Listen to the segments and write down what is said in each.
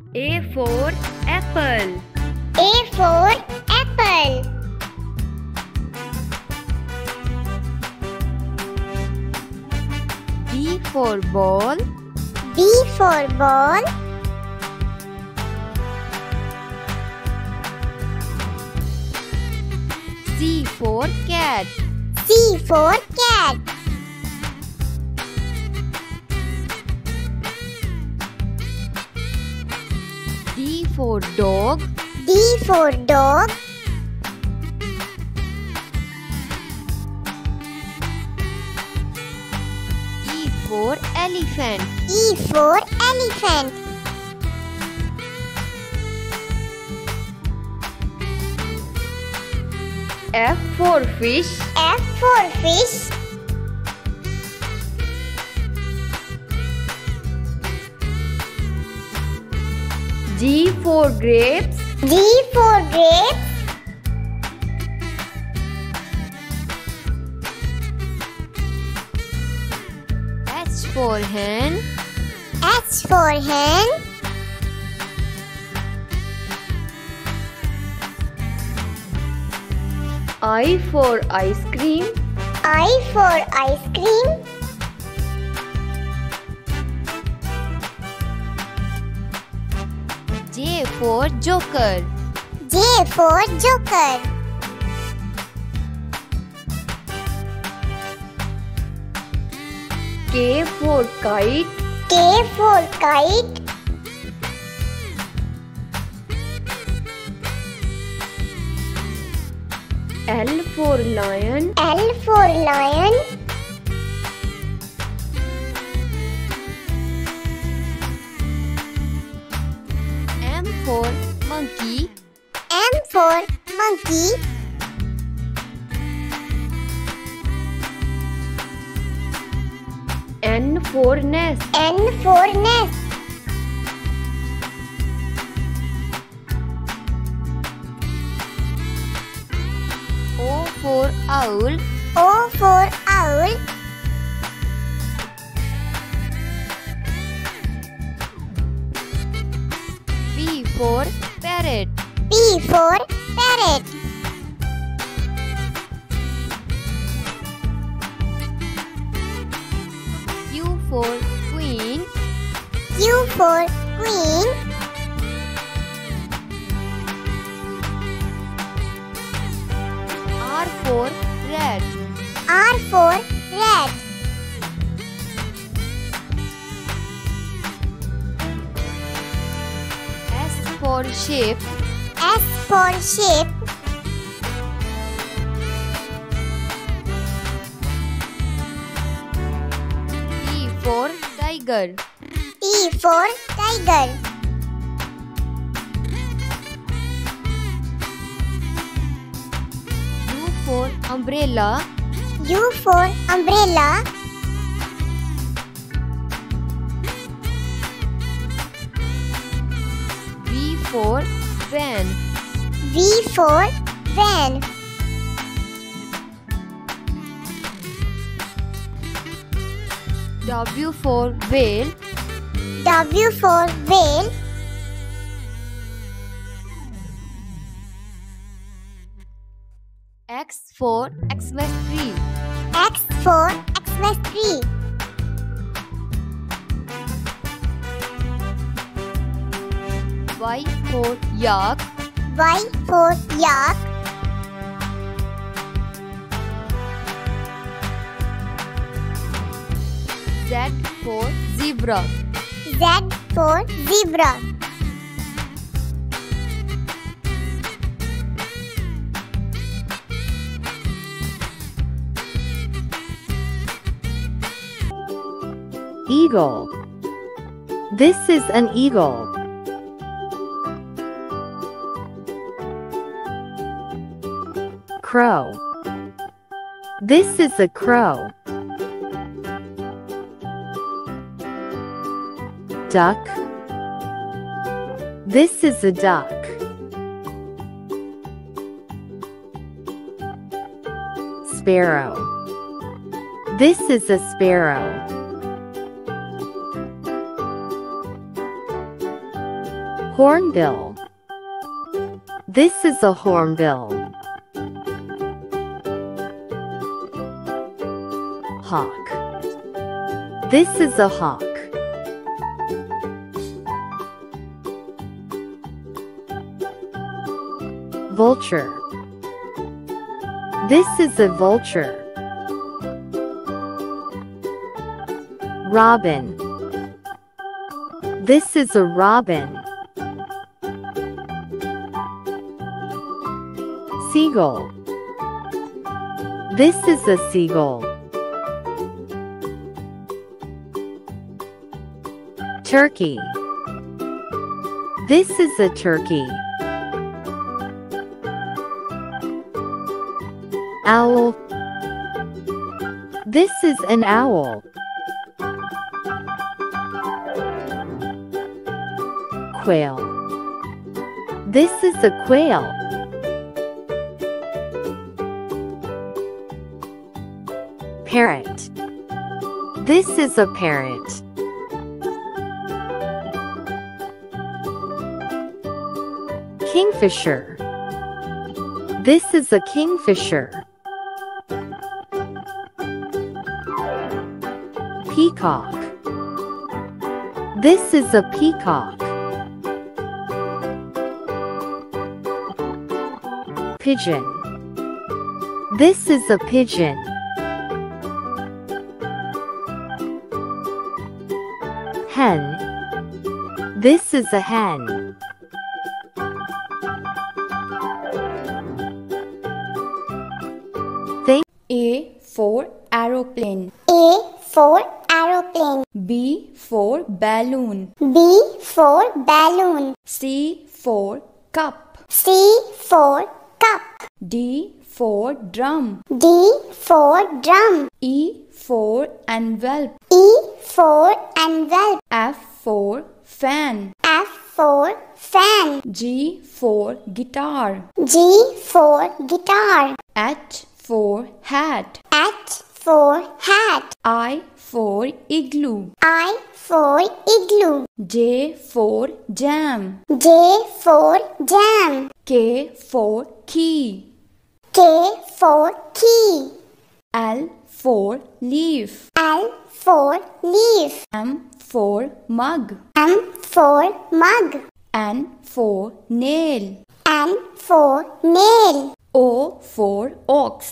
A for apple. A for apple. B for ball. B for ball. C for cat. C for cat. D for dog. D for dog. E for elephant. E for elephant. F for fish. F for fish. G for grapes. G for grapes. H for hen. H for hen. I for ice cream. I for ice cream. J for joker. J for joker. K for kite. K for kite. L for lion. L for lion. M for monkey. M for monkey. N for nest. N for nest. O for owl. O for owl. P for parrot. P for parrot. Q for queen. Q for queen. R for rat. R for rat. S for sheep. S for sheep. T for tiger. T for tiger. U for umbrella. U for umbrella. V for van. V for van. W for whale. W for whale. X for Xmas tree. X for Xmas tree. Y for yak. Y for yak. Z for zebra. Z for zebra. Eagle. This is an eagle. Crow. This is a crow. Duck. This is a duck. Sparrow. This is a sparrow. Hornbill. This is a hornbill. Hawk. This is a hawk. Vulture. This is a vulture. Robin. This is a robin. Seagull. This is a seagull. Turkey. This is a turkey. Owl. This is an owl. Quail. This is a quail. Parrot. This is a parrot. Kingfisher. This is a kingfisher. Peacock. This is a peacock. Pigeon. This is a pigeon. Hen. This is a hen. A for aeroplane. A for aeroplane. B for balloon. B for balloon. C for cup. C for cup. D for drum. D for drum. E for envelope. E for envelope. F for fan. F for fan. G for guitar. G for guitar. H for hat. H for hat. I for igloo. I for igloo. J for jam. J for jam. K for key. K for key. L for leaf. L for leaf. M for mug. M for mug. N for nail. N for nail. O for ox.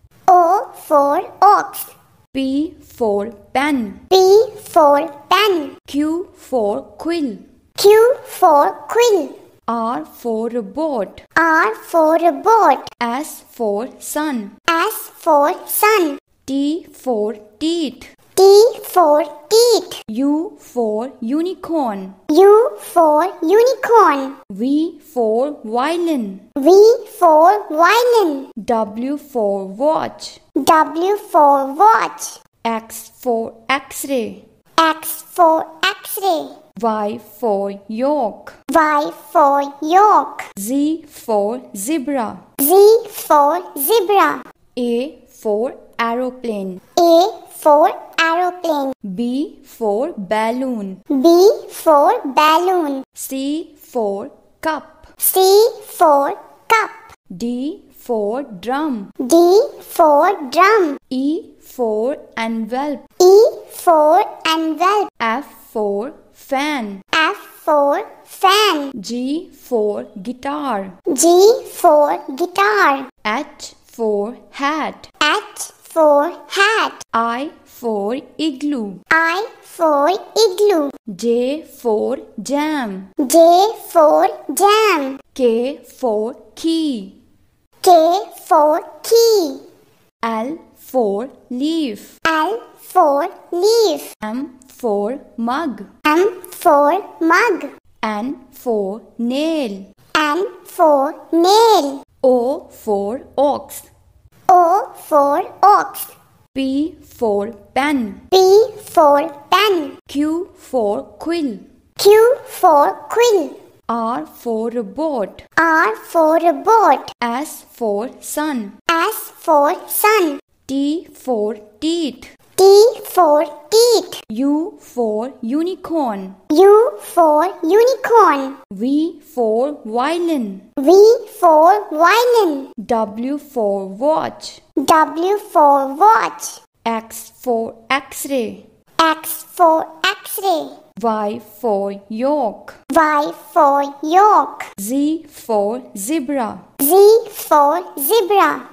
O for ox. P for pen. P for pen. Q for quill. Q for quill. R for boat. R for boat. S for sun. S for sun. T for teeth. T for teeth. U for unicorn. U for unicorn. V for violin. V for violin. W for watch. W for watch. X for x-ray. X for x-ray. Y for yolk. Y for yolk. Z for zebra. Z for zebra. A for aeroplane. A for aeroplane. B for balloon. B for balloon. C for cup. C for cup. D for drum. D for drum. E for envelope. E for envelope. F for fan. F for fan. G for guitar. G for guitar. H for hat. H for hat. I for igloo. I for igloo. J for jam. J for jam. K for key. K for key. L for leaf. L for leaf. M for mug. M for mug. N for nail. N for nail. O for ox. O for ox. P for pen. P for pen. Q for quill. Q for quill. R for boat. R for boat. S for sun. S for sun. T for teeth. T for teeth. U for unicorn. U for unicorn. V for violin. V for violin. W for watch. W for watch. X for X-ray. X for X-ray. Y for yolk. Y for yolk. Z for zebra. Z for zebra.